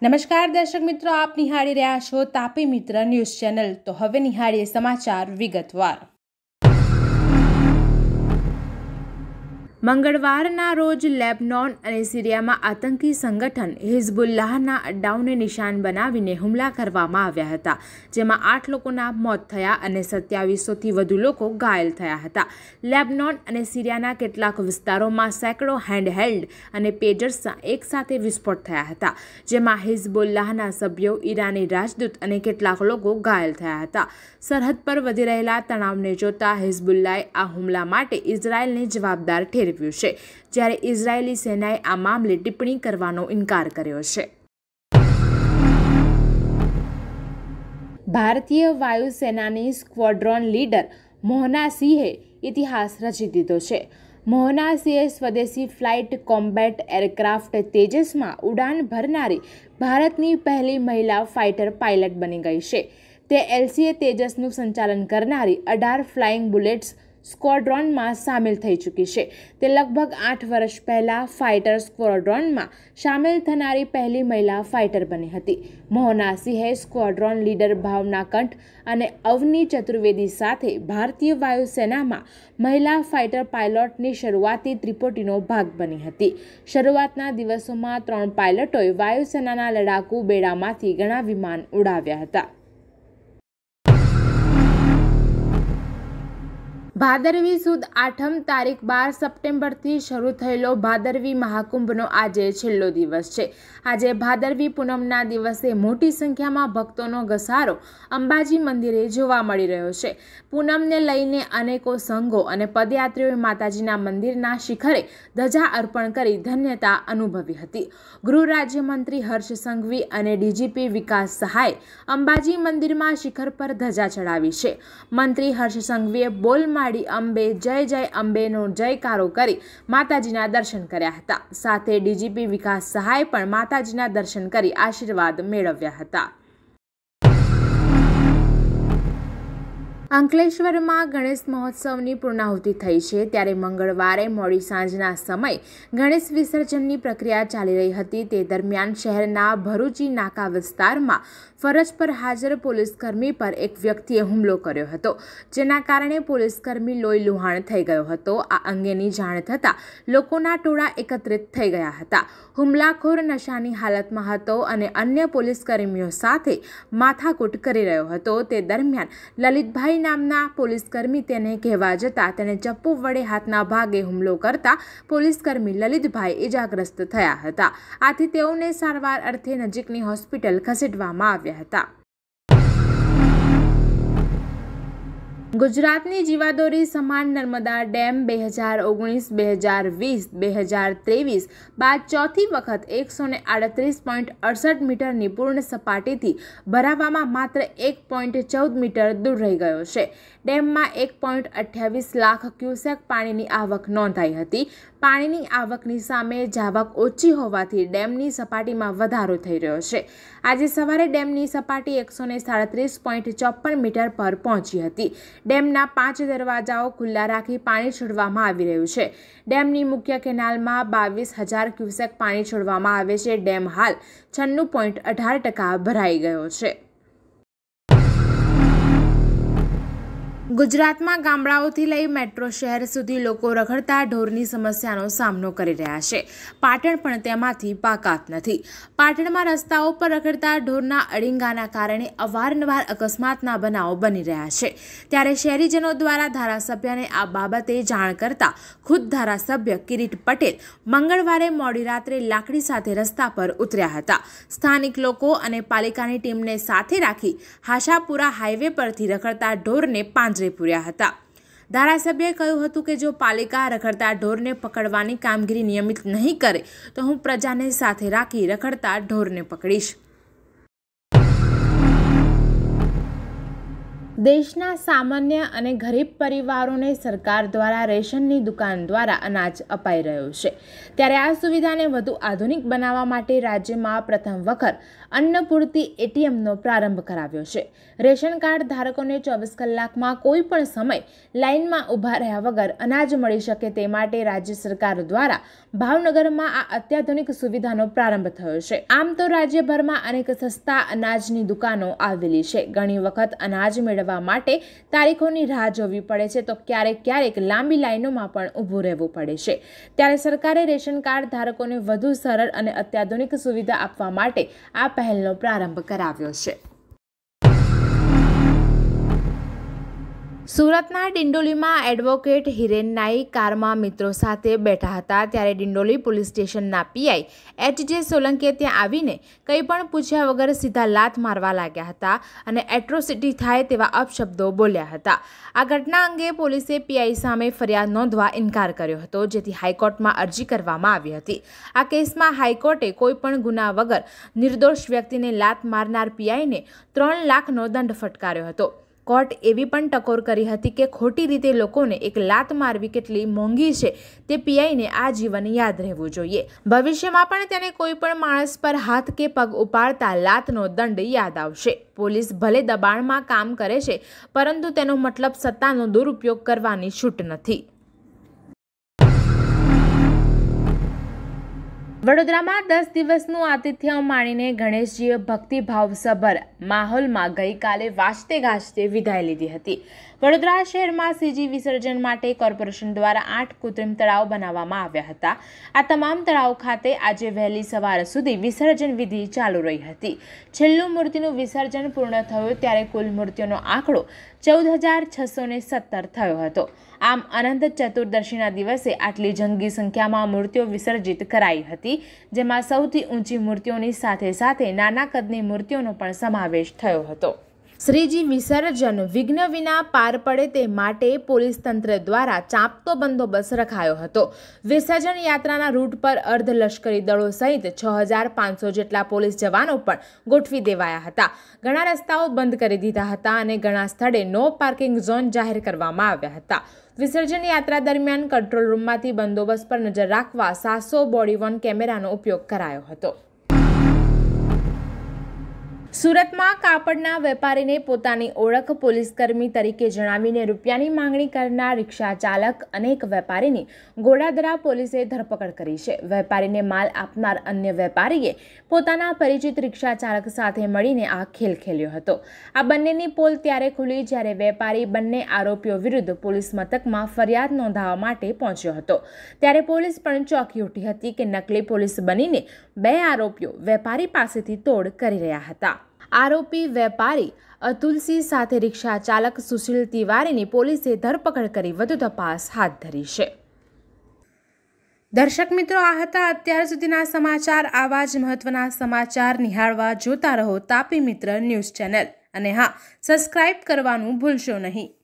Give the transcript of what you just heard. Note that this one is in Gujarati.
નમસ્કાર દર્શક મિત્રો, આપ નિહાળી રહ્યા છો તાપી મિત્ર ન્યૂઝ ચેનલ। તો હવે નિહાળીએ સમાચાર વિગતવાર। મંગળવારના રોજ લેબનોન અને સિરિયામાં આતંકી સંગઠન હિઝબુલ્લાહના અડ્ડાઓને નિશાન બનાવીને હુમલા કરવામાં આવ્યા હતા, જેમાં 8 લોકોના મોત થયા અને 2700થી વધુ લોકો ઘાયલ થયા હતા। લેબનોન અને સિરિયાના કેટલાક વિસ્તારોમાં સેંકડો હેન્ડહેલ્ડ અને પેજર્સના એકસાથે વિસ્ફોટ થયા હતા, જેમાં હિઝબુલ્લાહના સભ્યો, ઈરાની રાજદૂત અને કેટલાક લોકો ઘાયલ થયા હતા। સરહદ પર વધી રહેલા તણાવને જોતા હિઝબુલ્લાહે આ હુમલા માટે ઇઝરાયલને જવાબદાર ઠેરવ્યું છે, જ્યારે ઇઝરાયેલી સેનાએ આ મામલે ટિપ્પણી કરવાનો ઇનકાર કર્યો છે। ભારતીય વાયુસેનાની સ્ક્વોડ્રોન લીડર મોહના સિંહે ઇતિહાસ રચી દીધો છે। મોહના સિંહે સ્વદેશી ફ્લાઇટ કોમ્બેટ એરક્રાફ્ટ તેજસમાં ઉડાન ભરનારી ભારતની પહેલી મહિલા ફાઇટર પાયલટ બની ગઈ છે। તે એલસીએ તેજસનું સંચાલન કરનારી 18 ફ્લાઇંગ બુલેટ્સ સ્ક્વોડ્રોનમાં સામેલ થઈ ચૂકી છે। તે લગભગ 8 વર્ષ પહેલાં ફાઇટર સ્ક્વોડ્રોનમાં સામેલ થનારી પહેલી મહિલા ફાઇટર બની હતી। મોહના સિંહે સ્ક્વોડ્રોન લીડર ભાવના કંઠ અને અવની ચતુર્વેદી સાથે ભારતીય વાયુસેનામાં મહિલા ફાઇટર પાયલોટની શરૂઆતી ત્રિપોટીનો ભાગ બની હતી। શરૂઆતના દિવસોમાં 3 પાયલટોએ વાયુસેનાના લડાકુ બેડામાંથી ઘણા વિમાન ઉડાવ્યા હતા। ભાદરવી સુદ આઠમ તારીખ 12 સપ્ટેમ્બરથી શરૂ થયેલો ભાદરવી મહાકુંભનો આજે છેલ્લો દિવસ છે। આજે ભાદરવી પૂનમના દિવસે મોટી સંખ્યામાં ભક્તોનો ઘસારો અંબાજી મંદિરે જોવા મળી રહ્યો છે। પૂનમને લઈને અનેકો સંઘો અને પદયાત્રીઓએ માતાજીના મંદિરના શિખરે ધજા અર્પણ કરી ધન્યતા અનુભવી હતી। ગૃહ રાજ્યમંત્રી હર્ષ સંઘવી અને ડીજીપી વિકાસ સહાયે અંબાજી મંદિરમાં શિખર પર ધજા ચડાવી છે। મંત્રી હર્ષ સંઘવીએ બોલ અંબે જય જય અંબેનો જયકારો કરી માતાજીના દર્શન કર્યા હતા। સાથે ડીજીપી વિકાસ સહાય પણ માતાજીના દર્શન કરી આશીર્વાદ મેળવ્યા હતા। અંકલેશ્વરમાં ગણેશ મહોત્સવની પૂર્ણાહુતિ થઈ છે, ત્યારે મંગળવારે મોડી સાંજના સમયે ગણેશ વિસર્જનની પ્રક્રિયા ચાલી રહી હતી। તે દરમિયાન શહેરના ભરૂચી નાકા વિસ્તારમાં ફરજ પર હાજર પોલીસકર્મી પર એક વ્યક્તિએ હુમલો કર્યો હતો, જેના કારણે પોલીસકર્મી લોહી લુહાણ થઈ ગયો હતો। આ અંગેની જાણ થતાં લોકોના ટોળા એકત્રિત થઈ ગયા હતા। હુમલાખોર નશાની હાલતમાં હતો અને અન્ય પોલીસકર્મીઓ સાથે માથાકૂટ કરી રહ્યો હતો। તે દરમિયાન લલિતભાઈ નામના પોલીસકર્મી તેને કહેવા જતા તેને ચપ્પુ વડે હાથના ભાગે હુમલો કરતા પોલીસકર્મી લલિતભાઈ ઇજાગ્રસ્ત થયા હતા। આથી તેઓને સારવાર અર્થે નજીકની હોસ્પિટલ ખસેડવામાં આવ્યા હતા। ગુજરાતની જીવાદોરી સમાન નર્મદા ડેમ 2019-2020 2023 બાદ ચોથી વખત 138.68 મીટરની પૂર્ણ સપાટીથી ભરાવામાં માત્ર 1.14 મીટર દૂર રહી ગયો છે। ડેમમાં 1.28 લાખ ક્યુસેક પાણીની આવક નોંધાઈ હતી। પાણીની આવકની સામે જાવક ઓછી હોવાથી ડેમની સપાટીમાં વધારો થઈ રહ્યો છે। આજે સવારે ડેમની સપાટી 137.54 મીટર પર પહોંચી હતી। ડેમના 5 દરવાજાઓ ખુલ્લા રાખી પાણી છોડવામાં આવી રહ્યું છે। ડેમની મુખ્ય કેનાલમાં 22,000 ક્યુસેક પાણી છોડવામાં આવે છે। ડેમ હાલ 96.18% ભરાઈ ગયો છે। ગુજરાતમાં ગામડાઓથી લઈ મેટ્રો શહેર સુધી લોકો રખડતા ઢોરની સમસ્યાનો સામનો કરી રહ્યા છે। પાટણ પણ તેમાંથી બાકાત નથી। પાટણમાં રસ્તાઓ પર રખડતા ઢોરના અડીંગાના કારણે અવારનવાર અકસ્માતના બનાવો બની રહ્યા છે, ત્યારે શહેરીજનો દ્વારા ધારાસભ્યને આ બાબતે જાણ કરતા ખુદ ધારાસભ્ય કિરીટ પટેલ મંગળવારે મોડી રાત્રે લાકડી સાથે રસ્તા પર ઉતર્યા હતા। સ્થાનિક લોકો અને પાલિકાની ટીમને સાથે રાખી હાશાપુરા હાઈવે પરથી રખડતા ઢોરને પાંજરે પૂર્યા હતા। ધારાસભ્યએ કહ્યું હતું કે જો પાલિકા રખડતા ઢોરને પકડવાની કામગીરી નિયમિત નહીં કરે તો હું પ્રજાને સાથે રાખી રખડતા ઢોરને પકડીશ। દેશના સામાન્ય અને ગરીબ પરિવારોને સરકાર દ્વારા રેશનની દુકાન દ્વારા અનાજ અપાઈ રહ્યું છે, ત્યારે આ સુવિધાને વધુ આધુનિક બનાવવા માટે રાજ્યમાં પ્રથમ વખત અન્નપૂર્તિ એટીએમનો પ્રારંભ કરાવ્યો છે. રેશન કાર્ડ ધારકોને 24 કલાકમાં કોઈ પણ સમય લાઇનમાં ઊભા રહ્યા વગર અનાજ મળી શકે તે માટે રાજ્ય સરકાર દ્વારા ભાવનગરમાં આ અત્યાધુનિક સુવિધાનો પ્રારંભ થયો છે. આમ તો રાજ્યભરમાં અનેક સસ્તા અનાજની દુકાનો આવેલી છે. ઘણી વખત અનાજ મેળવવા માટે તારીખોની રાહ જોવી પડે છે, તો ક્યારેક લાંબી લાઈનોમાં પણ ઊભું રહેવું પડે છે. ત્યારે સરકારે રેશન કાર્ડ ધારકોને વધુ સરળ અને અત્યાધુનિક સુવિધા આપવા માટે આ પહેલનો પ્રારંભ કરાવ્યો છે. સુરતના ડિંડોલીમાં એડવોકેટ હિરેન નાઈક કારમાં મિત્રો સાથે બેઠા હતા, ત્યારે ડિંડોલી પોલીસ સ્ટેશનના પીઆઈ એચ.જે. સોલંકીએ ત્યાં આવીને કંઈ પણ પૂછ્યા વગર સીધા લાત મારવા લાગ્યા હતા અને એટ્રોસિટી થાય તેવા અપશબ્દો બોલ્યા હતા. આ ઘટના અંગે પોલીસે પીઆઈ સામે ફરિયાદ નોંધવા ઇનકાર કર્યો હતો, જેથી હાઈકોર્ટમાં અરજી કરવામાં આવી હતી. આ કેસમાં હાઈકોર્ટે કોઈપણ ગુના વગર નિર્દોષ વ્યક્તિને લાત મારનાર પીઆઈને 3 લાખનો દંડ ફટકાર્યો હતો. કોર્ટ એવી પણ ટકોર કરી હતી કે ખોટી રીતે લોકોને એક લાત મારવી કેટલી મોંઘી છે તે પીઆઈને આજીવન યાદ રહેવું જોઈએ. ભવિષ્યમાં પણ તેને કોઈ પણ માણસ પર હાથ કે પગ ઉપાડતા લાતનો દંડ યાદ આવશે. પોલીસ ભલે દબાણમાં કામ કરે છે, પરંતુ તેનો મતલબ સત્તાનો દુરુપયોગ કરવાની છૂટ નથી. વડોદરામાં 10 દિવસનું આતિથ્ય માણીને ગણેશજીએ ભક્તિભાવસભર માહોલમાં ગઈકાલે વાજતે ગાજતે વિદાય લીધી હતી. વડોદરા શહેરમાં સીજી વિસર્જન માટે કોર્પોરેશન દ્વારા 8 કૃત્રિમ તળાવ બનાવવામાં આવ્યા હતા. આ તમામ તળાવ ખાતે આજે વહેલી સવાર સુધી વિસર્જન વિધિ ચાલુ રહી હતી. છેલ્લું મૂર્તિનું વિસર્જન પૂર્ણ થયું ત્યારે કુલ મૂર્તિઓનો આંકડો 14,617 થયો હતો. આમ અનંત ચતુર્દશીના દિવસે આટલી જંગી સંખ્યામાં મૂર્તિઓ વિસર્જિત કરાઈ હતી, જેમાં સૌથી ઊંચી મૂર્તિઓની સાથે સાથે નાના કદની મૂર્તિઓનો પણ સમાવેશ થયો હતો. શ્રીજી વિસર્જન વિઘ્ન વિના પાર પડે તે માટે પોલીસ તંત્ર દ્વારા ચાંપતો બંદોબસ્ત રખાયો હતો. વિસર્જન યાત્રાના રૂટ પર અર્ધ લશ્કરી દળો સહિત 6,500 જેટલા પોલીસ જવાનો પણ ગોઠવી દેવાયા હતા. ઘણા રસ્તાઓ બંધ કરી દીધા હતા અને ઘણા સ્થળે નો પાર્કિંગ ઝોન જાહેર કરવામાં આવ્યા હતા. વિસર્જન યાત્રા દરમિયાન કંટ્રોલ રૂમમાંથી બંદોબસ્ત પર નજર રાખવા 700 બોડી વોર્ન કેમેરાનો ઉપયોગ કરાયો હતો. સુરતમાં કાપડના વેપારીને પોતાની ઓળખ પોલીસકર્મી તરીકે જણાવીને રૂપિયાની માંગણી કરનાર રિક્ષા ચાલક અનેક વેપારીની ગોડાદરા પોલીસે ધરપકડ કરી છે. વેપારીને માલ આપનાર અન્ય વેપારીએ પોતાના પરિચિત રિક્ષા ચાલક સાથે મળીને આ ખેલ ખેલ્યો હતો. આ બંનેની પોલ ત્યારે ખુલી જ્યારે વેપારી બંને આરોપીઓ વિરુદ્ધ પોલીસ મથકમાં ફરિયાદ નોંધાવવા માટે પહોંચ્યો હતો. ત્યારે પોલીસ પણ ચોંકી ઉઠી હતી કે નકલી પોલીસ બનીને 2 આરોપીઓ વેપારી પાસેથી તોડ કરી રહ્યા હતા. આરોપી વેપારી અતુલસિંહ સાથે રિક્ષા ચાલક સુશીલ તિવારીની પોલીસે ધરપકડ કરી વધુ તપાસ હાથ ધરી છે. દર્શક મિત્રો, આ હતા અત્યાર સુધીના સમાચાર. આવા જ મહત્વના સમાચાર નિહાળવા જોતા રહો તાપી મિત્ર ન્યૂઝ ચેનલ, અને હા, સબસ્ક્રાઇબ કરવાનું ભૂલશો નહીં.